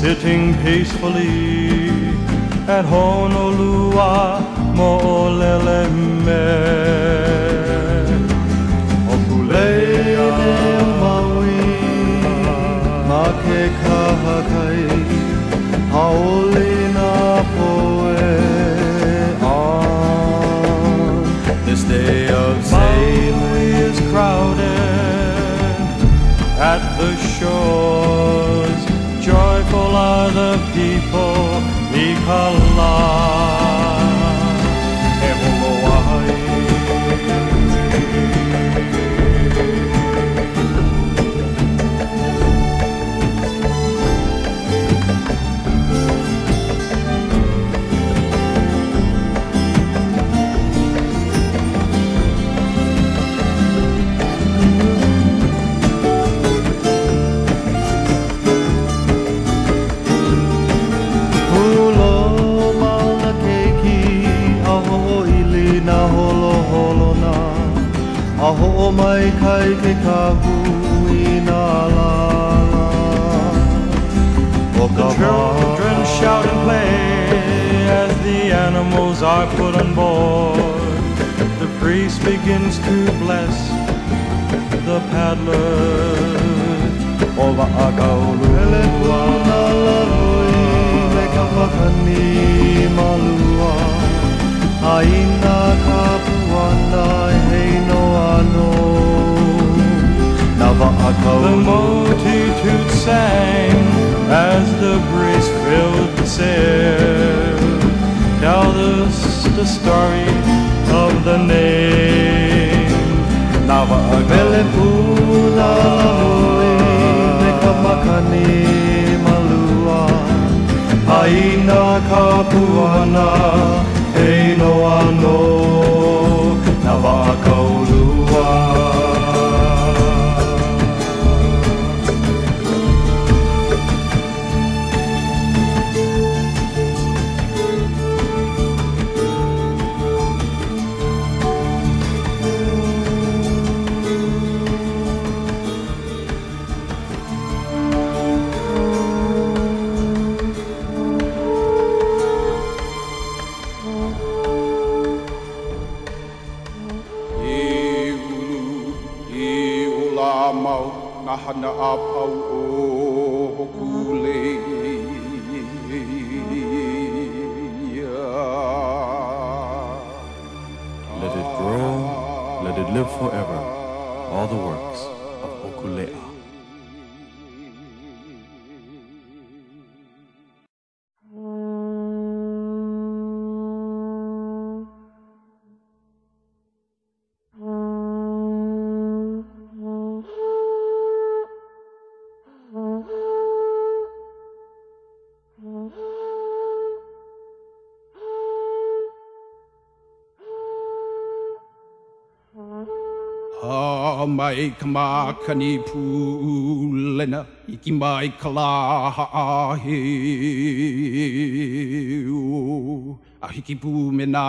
sitting peacefully at Honolua Mo'oleleme. Hokulea Maui ma ke kahakai haolina poe on this day of Maui is crowded at the shores. Joyful are the people, Ikala, Eholowai. Aho mai kai ke kahui na la the children shout and play as the animals are put on board. The priest begins to bless the paddlers. Ova akaulu Elekua na lalui me kapakani malua Aina kapuana heino ano Nava akau. The multitude sang as the breeze filled the sail. Tell us the story of the name. Nava akau. Melepuna lalui me kamakani malua Aina kapuana Heino ano Nava kaulua. Hana apau o Hokulea. Let it grow, let it live forever, all the works of Hokulea. Mai kamakani pulena iki mai kalahe ahiki pumena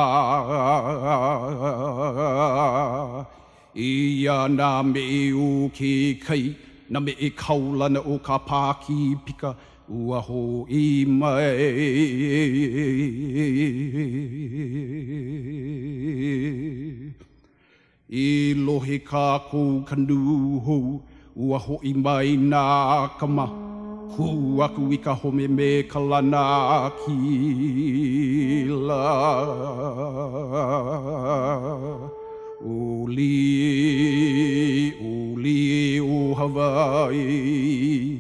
ia na me o ke kai na me e kaulana o ka paki pika ua ho I mai I lohe ka kou kanu hou ua hoi mai nā kama hu aku I ka home me ka lana ki la Uli o Hawaii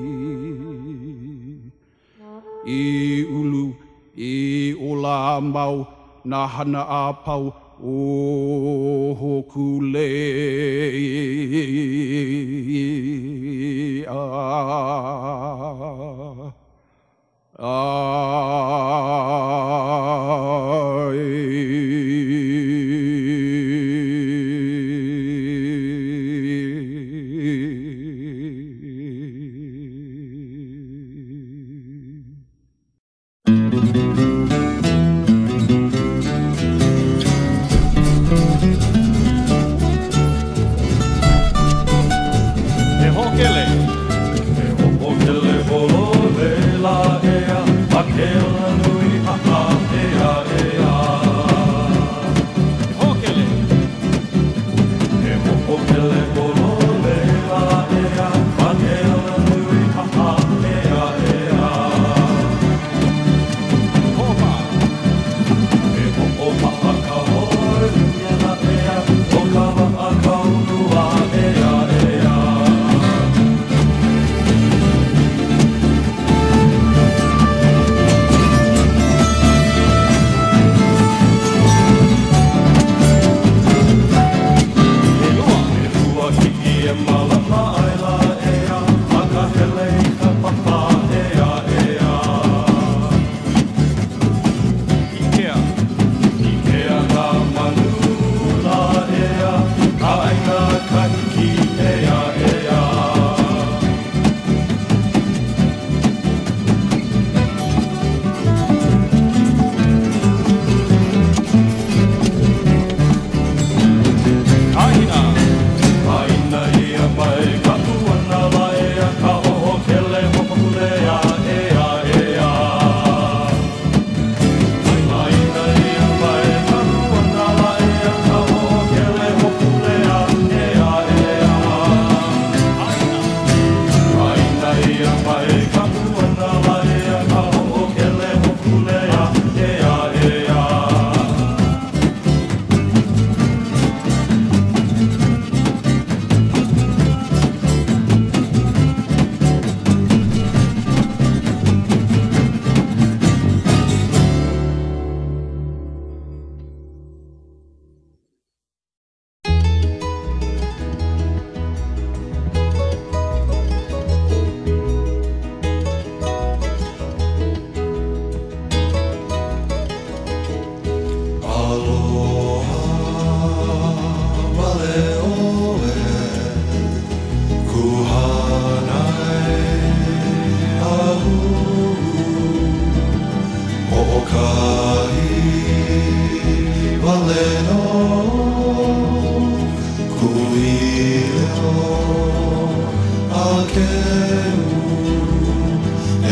I ulu I o la mau nā hana a pau O Hokulea Hokele, hokele,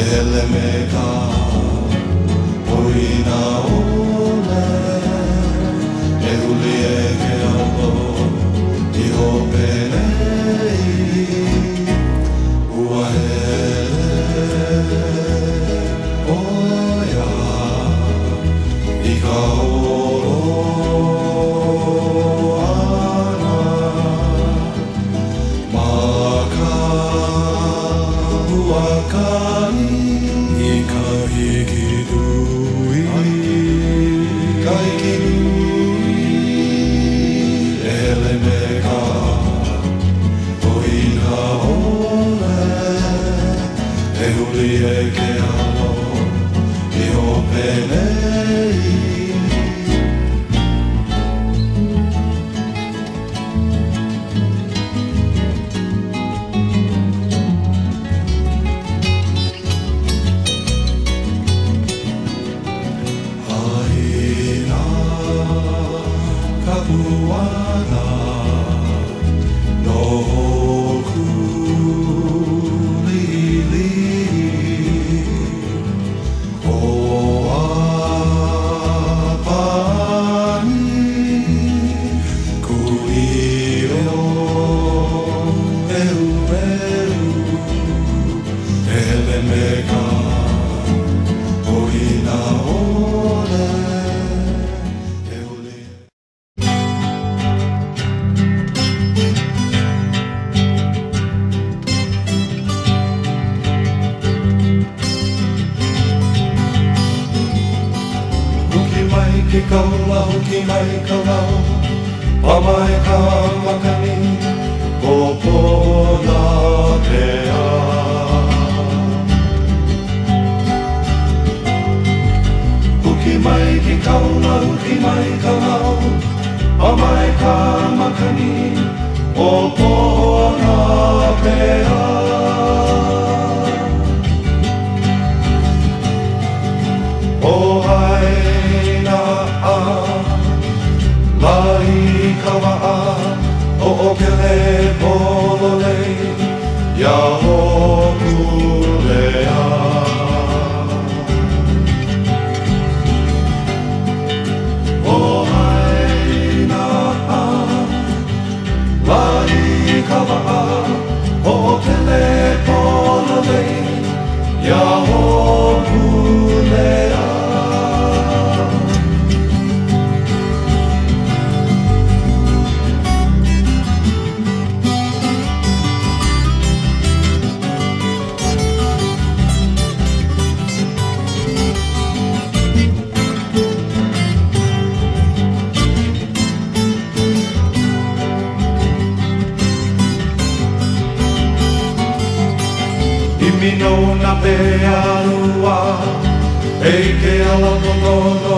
hele me ka oina ole e huli e ke alo I hope nei ua hele oia I ka olo ana ma ka huakai I ka hiki nui ka hiki nui ele me ka oina ole e huli e ke alo I hope nei Kapuana no kulili o apani kuiro eu ele meka oina ole Ke kaula hoki mai ka lau Pamai ka makani O pona pea Hoki mai ke kaula hoki mai ka lau Pamai ka makani O pona pea O hai Lai kawa'a o okele polole Ya hoku lea O haina Lai kawa'a o okele polole Ya hoku lea Mino na pe arua Ei ke ala ponono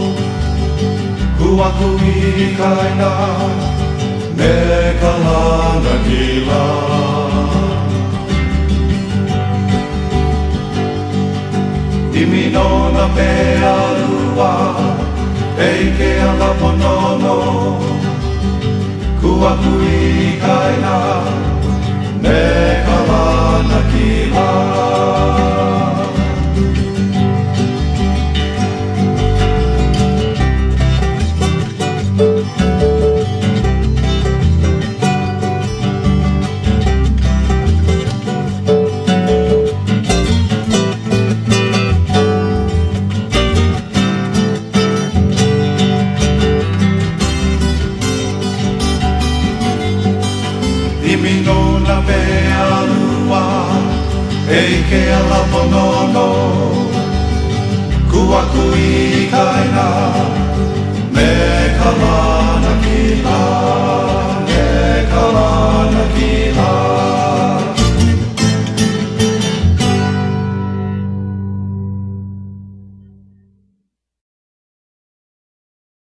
Kuaku I kaina Me ka lana kila I mino na pe arua Ei ke ala ponono Kuaku I kaina Me ka lana kila Mino na me alua Ei ke ala ponono